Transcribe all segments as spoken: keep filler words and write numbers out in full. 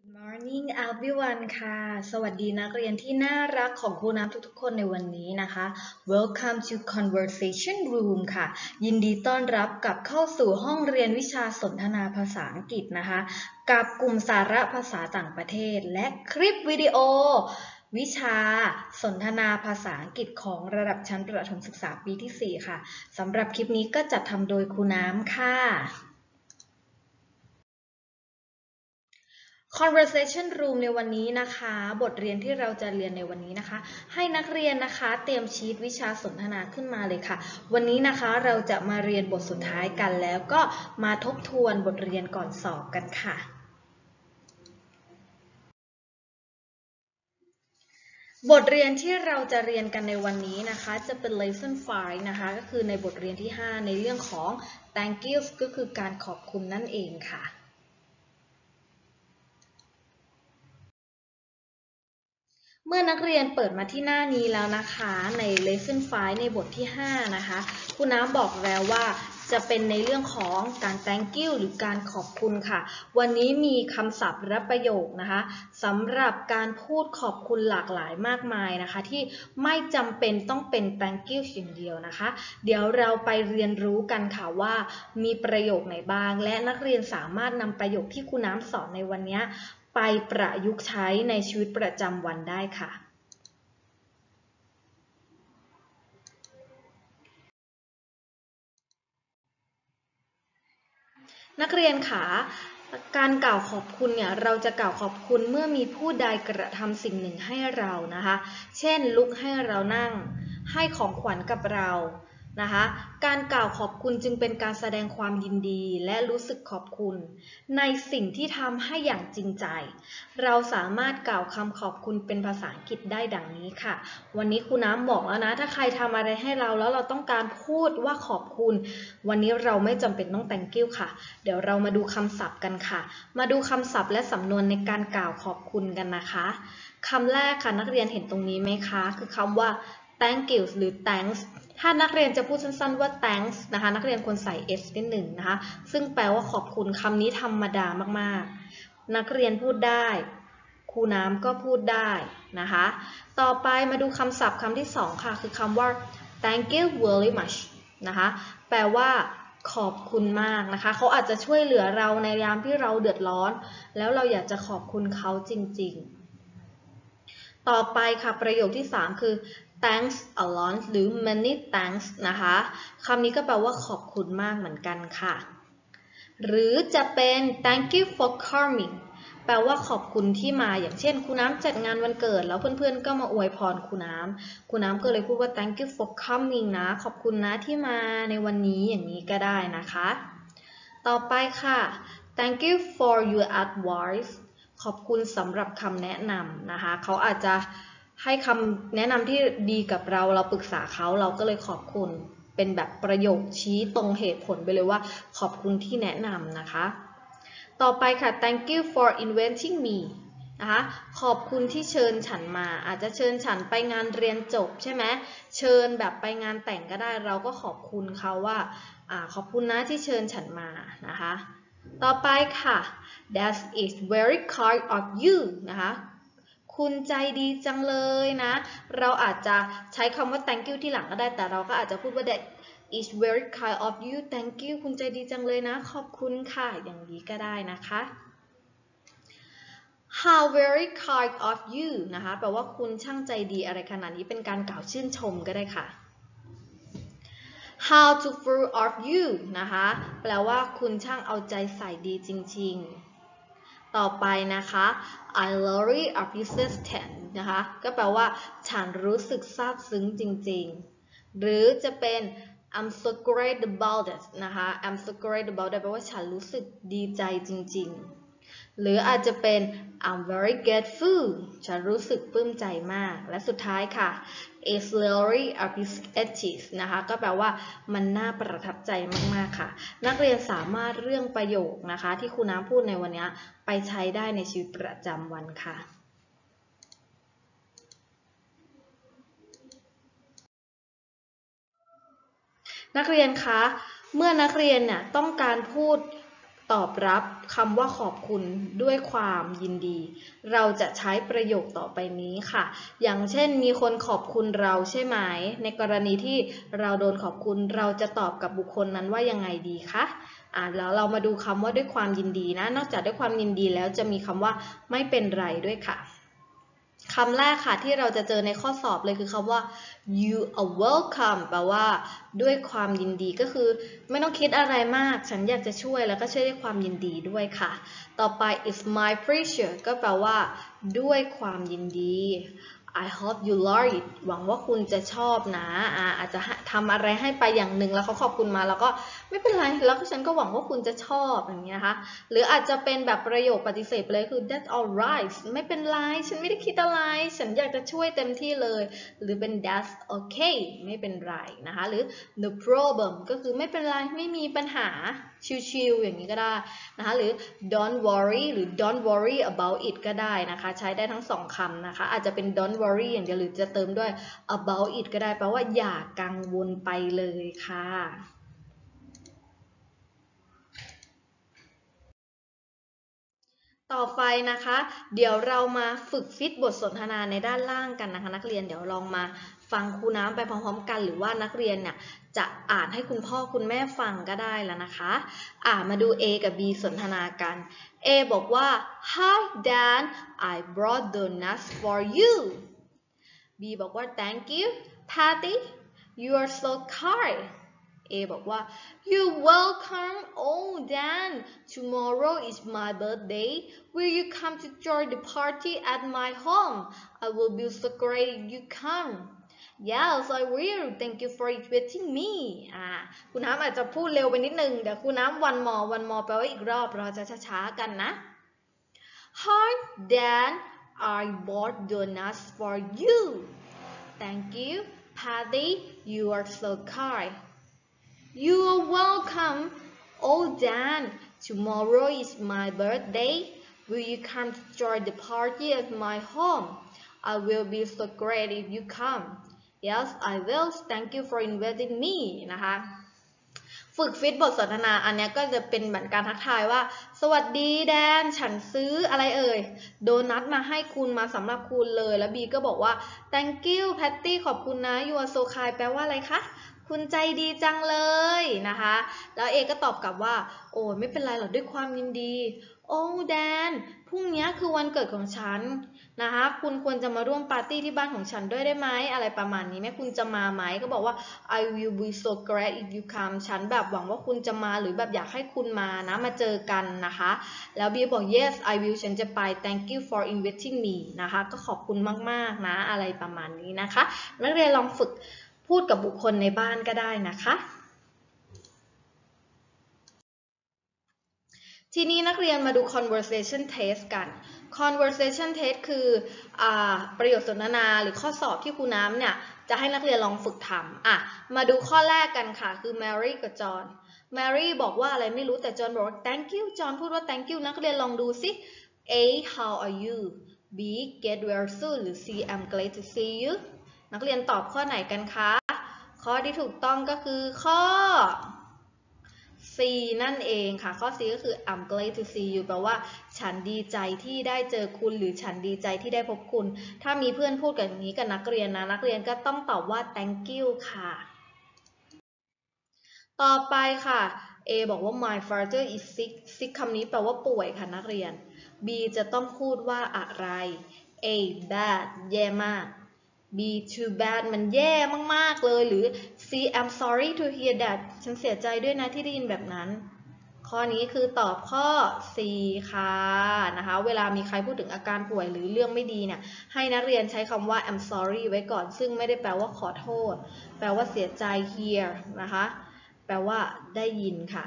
Good morning everyone ค่ะสวัสดีนักเรียนที่น่ารักของครูน้ำทุกๆคนในวันนี้นะคะ Welcome to Conversation Room ค่ะยินดีต้อนรับกลับเข้าสู่ห้องเรียนวิชาสนทนาภาษาอังกฤษนะคะกับกลุ่มสาระภาษาต่างประเทศและคลิปวิดีโอวิชาสนทนาภาษาอังกฤษของระดับชั้นประถมศึกษาปีที่สี่ค่ะสำหรับคลิปนี้ก็จัดทำโดยครูน้ำค่ะConversation Room ในวันนี้นะคะบทเรียนที่เราจะเรียนในวันนี้นะคะให้นักเรียนนะคะเตรียมชีทวิชาสนทนาขึ้นมาเลยค่ะวันนี้นะคะเราจะมาเรียนบทสุดท้ายกันแล้วก็มาทบทวนบทเรียนก่อนสอบกันค่ะบทเรียนที่เราจะเรียนกันในวันนี้นะคะจะเป็น lesson ไฟว์ นะคะก็คือในบทเรียนที่ห้าในเรื่องของ thank you ก็คือการขอบคุณนั่นเองค่ะเมื่อนักเรียนเปิดมาที่หน้านี้แล้วนะคะใน lesson ไฟว์ ในบทที่ห้านะคะครูน้ำบอกแล้วว่าจะเป็นในเรื่องของการ thank you หรือการขอบคุณค่ะวันนี้มีคำศัพท์และประโยคนะคะสำหรับการพูดขอบคุณหลากหลายมากมายนะคะที่ไม่จำเป็นต้องเป็น thank you อย่างเดียวนะคะเดี๋ยวเราไปเรียนรู้กันค่ะว่ามีประโยคไหนบ้างและนักเรียนสามารถนำประโยคที่ครูน้ำสอนในวันนี้ไปประยุกต์ใช้ในชีวิตประจำวันได้ค่ะนักเรียนคะการกล่าวขอบคุณเนี่ยเราจะกล่าวขอบคุณเมื่อมีผู้ใดกระทำสิ่งหนึ่งให้เรานะคะเช่นลุกให้เรานั่งให้ของขวัญกับเรานะคะการกล่าวขอบคุณจึงเป็นการแสดงความยินดีและรู้สึกขอบคุณในสิ่งที่ทำให้อย่างจริงใจเราสามารถกล่าวคำขอบคุณเป็นภาษาอังกฤษได้ดังนี้ค่ะวันนี้ครูน้ำบอกแล้วนะถ้าใครทำอะไรให้เราแล้วเราต้องการพูดว่าขอบคุณวันนี้เราไม่จำเป็นต้อง thank you ค่ะเดี๋ยวเรามาดูคำศัพท์กันค่ะมาดูคำศัพท์และสำนวนในการกล่าวขอบคุณกันนะคะคำแรกค่ะนักเรียนเห็นตรงนี้ไหมคะคือคำว่า thank you หรือ thanks ถ้านักเรียนจะพูดสั้นๆว่า thanks นะคะนักเรียนควรใส่ s นิดหนึ่งนะคะซึ่งแปลว่าขอบคุณคำนี้ธรรมดามากๆนักเรียนพูดได้ครูน้ำก็พูดได้นะคะต่อไปมาดูคำศัพท์คำที่สองค่ะคือคำว่า thank you very much นะคะแปลว่าขอบคุณมากนะคะเขาอาจจะช่วยเหลือเราในยามที่เราเดือดร้อนแล้วเราอยากจะขอบคุณเขาจริงๆต่อไปค่ะประโยคที่สามคือ thanks a lot หรือ many thanks นะคะคำนี้ก็แปลว่าขอบคุณมากเหมือนกันค่ะหรือจะเป็น thank you for coming แปลว่าขอบคุณที่มาอย่างเช่นครูน้ำจัดงานวันเกิดแล้วเพื่อนๆก็มาอวยพรครูน้ำครูน้ำก็เลยพูดว่า thank you for coming นะขอบคุณนะที่มาในวันนี้อย่างนี้ก็ได้นะคะต่อไปค่ะ thank you for your advice ขอบคุณสำหรับคำแนะนำนะคะเขาอาจจะให้คำแนะนำที่ดีกับเราเราปรึกษาเขาเราก็เลยขอบคุณเป็นแบบประโยคชี้ตรงเหตุผลไปเลยว่าขอบคุณที่แนะนำนะคะต่อไปค่ะ thank you for inviting me นะคะขอบคุณที่เชิญฉันมาอาจจะเชิญฉันไปงานเรียนจบใช่ไหมเชิญแบบไปงานแต่งก็ได้เราก็ขอบคุณเขาว่าอ่าขอบคุณนะที่เชิญฉันมานะคะต่อไปค่ะ that is very kind of you นะคะคุณใจดีจังเลยนะเราอาจจะใช้คำว่า thank you ที่หลังก็ได้แต่เราก็อาจจะพูดว่า that is very kind of you thank you คุณใจดีจังเลยนะขอบคุณค่ะอย่างนี้ก็ได้นะคะ how very kind of you นะคะแปลว่าคุณช่างใจดีอะไรขนาดนี้เป็นการกล่าวชื่นชมก็ได้ค่ะ how to full of you นะคะแปลว่าคุณช่างเอาใจใส่ดีจริงๆต่อไปนะคะ I really appreciate นะคะก็แปลว่าฉันรู้สึกซาบซึ้งจริงๆหรือจะเป็น I'm so great about it นะคะ I'm so great about it แปลว่าฉันรู้สึกดีใจจริงๆหรืออาจจะเป็น I'm very grateful ฉันรู้สึกปลื้มใจมากและสุดท้ายค่ะ is really appreciative นะคะก็แปลว่ามันน่าประทับใจมากๆค่ะนักเรียนสามารถเรื่องประโยคนะคะที่ครูน้ำพูดในวันนี้ไปใช้ได้ในชีวิตประจำวันค่ะนักเรียนคะเมื่อนักเรียนเนี่ยต้องการพูดตอบรับคำว่าขอบคุณด้วยความยินดีเราจะใช้ประโยคต่อไปนี้ค่ะอย่างเช่นมีคนขอบคุณเราใช่ไหมในกรณีที่เราโดนขอบคุณเราจะตอบกับบุคคลนั้นว่ายังไงดีคะอ่าแล้วเรามาดูคำว่าด้วยความยินดีนะนอกจากด้วยความยินดีแล้วจะมีคำว่าไม่เป็นไรด้วยค่ะคำแรกค่ะที่เราจะเจอในข้อสอบเลยคือคำว่า you are welcome แปลว่าด้วยความยินดีก็คือไม่ต้องคิดอะไรมากฉันอยากจะช่วยแล้วก็ช่วยด้วยความยินดีด้วยค่ะต่อไป it's my pleasure ก็แปลว่าด้วยความยินดี I hope you like it หวังว่าคุณจะชอบนะอาอาจจะทำอะไรให้ไปอย่างหนึ่งแล้วเขาขอบคุณมาแล้วก็ไม่เป็นไรแล้วฉันก็หวังว่าคุณจะชอบอย่างเงี้ยนะคะหรืออาจจะเป็นแบบประโยคปฏิเสธไปเลยคือ that's alright ไม่เป็นไรฉันไม่ได้คิดอะไรฉันอยากจะช่วยเต็มที่เลยหรือเป็น that's okay ไม่เป็นไรนะคะหรือ no problem ก็คือไม่เป็นไรไม่มีปัญหาชิลๆอย่างนี้ก็ได้นะคะหรือ don't worry หรือ don't worry about it ก็ได้นะคะใช้ได้ทั้งสองคำนะคะอาจจะเป็น don't worry อย่างเดียวหรือจะเติมด้วย about it ก็ได้แปลว่าอย่ากังวลไปเลยค่ะต่อไปนะคะเดี๋ยวเรามาฝึกฟิตบทสนทนาในด้านล่างกันนะคะนักเรียนเดี๋ยวลองมาฟังครูน้ำไปพร้อมๆกันหรือว่านักเรียนเนี่ยจะอ่านให้คุณพ่อคุณแม่ฟังก็ได้แล้วนะคะอ่ามาดู A กับ B สนทนากัน A บอกว่า Hi Dan I brought donuts for you B บอกว่า Thank you Patty you are so kind A บอกว่า You're welcome oh Dan tomorrow is my birthday will you come to join the party at my home I will be so great if you come Yes I will thank you for inviting me อ่าคุณน้ำอาจจะพูดเร็วไปนิดนึงเดี๋ยวคุณน้ำ one more one more แปลว่าอีกรอบเราจะช้าๆกันนะ Hi Dan I bought donuts for you Thank you Patty you are so kind You are welcome. Oh Dan, tomorrow is my birthday. Will you come to join the party at my home? I will be so great if you come. Yes, I will. Thank you for inviting me. นะคะฝึกฟิตบทสนทนาอันนี้ก็จะเป็นเหมือนการทักทายว่าสวัสดีแดนฉันซื้ออะไรเอ่ยโดนัทมาให้คุณมาสำหรับคุณเลยแล้วบีก็บอกว่า thank you Patty ขอบคุณนะ you are so kind แปลว่าอะไรคะคุณใจดีจังเลยนะคะแล้วเอก็ตอบกลับว่าโอ้ไม่เป็นไรหรอกด้วยความยินดีโอ้แดนพรุ่งนี้คือวันเกิดของฉันนะคะคุณควรจะมาร่วมปาร์ตี้ที่บ้านของฉันด้วยได้ไหมอะไรประมาณนี้แม่คุณจะมาไหมก็บอกว่า I will be so glad if you come ฉันแบบหวังว่าคุณจะมาหรือแบบอยากให้คุณมานะมาเจอกันนะคะแล้วบีบอก yes I will ฉันจะไป thank you for inviting me นะคะก็ขอบคุณมากๆนะอะไรประมาณนี้นะคะนักเรียนลองฝึกพูดกับบุคคลในบ้านก็ได้นะคะทีนี้นักเรียนมาดู conversation test กัน conversation test คืออ่าประโยคสนทนาหรือข้อสอบที่ครูน้ำเนี่ยจะให้นักเรียนลองฝึกทำอ่ะมาดูข้อแรกกันค่ะคือ Mary กับ John Mary บอกว่าอะไรไม่รู้แต่ John บอกว่า thank you John พูดว่า thank you นักเรียนลองดูสิ A how are you B get well soon หรือ C I'm glad to see you นักเรียนตอบข้อไหนกันคะข้อที่ถูกต้องก็คือข้อ C นั่นเองค่ะข้อ C ก็คือ I'm glad to see you แปลว่าฉันดีใจที่ได้เจอคุณหรือฉันดีใจที่ได้พบคุณถ้ามีเพื่อนพูดกันอย่างนี้กับนักเรียนนะนักเรียนก็ต้องตอบว่า thank you ค่ะต่อไปค่ะ A บอกว่า my father is sick sick คำนี้แปลว่าป่วยค่ะนักเรียน B จะต้องพูดว่าอะไร A bad แย่มาก B too bad มันแย่มากๆเลยหรือ C I'm sorry to hear that ฉันเสียใจด้วยนะที่ได้ยินแบบนั้นข้อนี้คือตอบข้อ C ค่ะนะคะเวลามีใครพูดถึงอาการป่วยหรือเรื่องไม่ดีเนี่ยให้นักเรียนใช้คำว่า I'm sorry ไว้ก่อนซึ่งไม่ได้แปลว่าขอโทษแปลว่าเสียใจ hear นะคะแปลว่าได้ยินค่ะ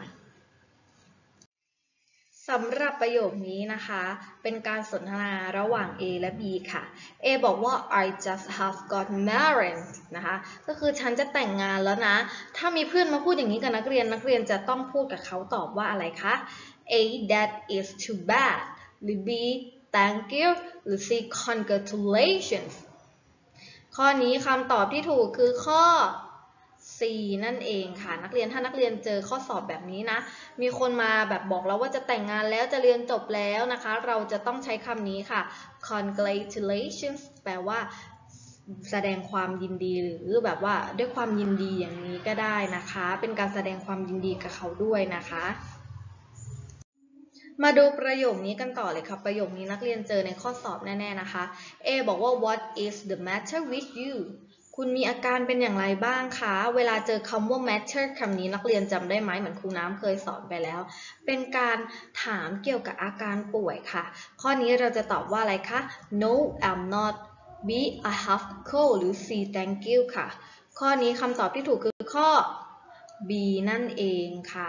สำหรับประโยคนี้นะคะเป็นการสนทนาระหว่าง A และ B ค่ะ A บอกว่า I just have got married นะคะก็คือฉันจะแต่งงานแล้วนะถ้ามีเพื่อนมาพูดอย่างนี้กับนักเรียนนักเรียนจะต้องพูดกับเขาตอบว่าอะไรคะ A that is too bad หรือ B thank you หรือ C congratulations ข้อนี้คำตอบที่ถูกคือข้อ C นั่นเองค่ะนักเรียนถ้านักเรียนเจอข้อสอบแบบนี้นะมีคนมาแบบบอกเราว่าจะแต่งงานแล้วจะเรียนจบแล้วนะคะเราจะต้องใช้คำนี้ค่ะ congratulations แปลว่าแสดงความยินดีหรือแบบว่าด้วยความยินดีอย่างนี้ก็ได้นะคะเป็นการแสดงความยินดีกับเขาด้วยนะคะมาดูประโยคนี้กันต่อเลยค่ะประโยคนี้นักเรียนเจอในข้อสอบแน่ๆนะคะ A บอกว่า What is the matter with you คุณมีอาการเป็นอย่างไรบ้างคะเวลาเจอคำว่า matter คำนี้นักเรียนจำได้ไหมเหมือนครูน้ำเคยสอนไปแล้วเป็นการถามเกี่ยวกับอาการป่วยค่ะข้อนี้เราจะตอบว่าอะไรคะ No I'm not B I have cold หรือ C thank you ค่ะข้อนี้คำตอบที่ถูกคือข้อ B นั่นเองค่ะ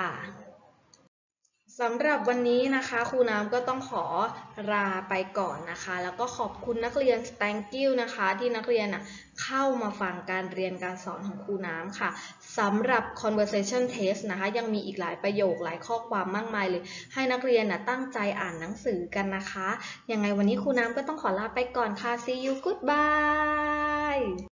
สำหรับวันนี้นะคะครูน้ำก็ต้องขอลาไปก่อนนะคะแล้วก็ขอบคุณนักเรียน thank you นะคะที่นักเรียนเข้ามาฟังการเรียนการสอนของครูน้ำค่ะสำหรับ conversation test นะคะยังมีอีกหลายประโยคหลายข้อความมากมายเลยให้นักเรียนตั้งใจอ่านหนังสือกันนะคะยังไงวันนี้ครูน้ำก็ต้องขอลาไปก่อนค่ะ see you goodbye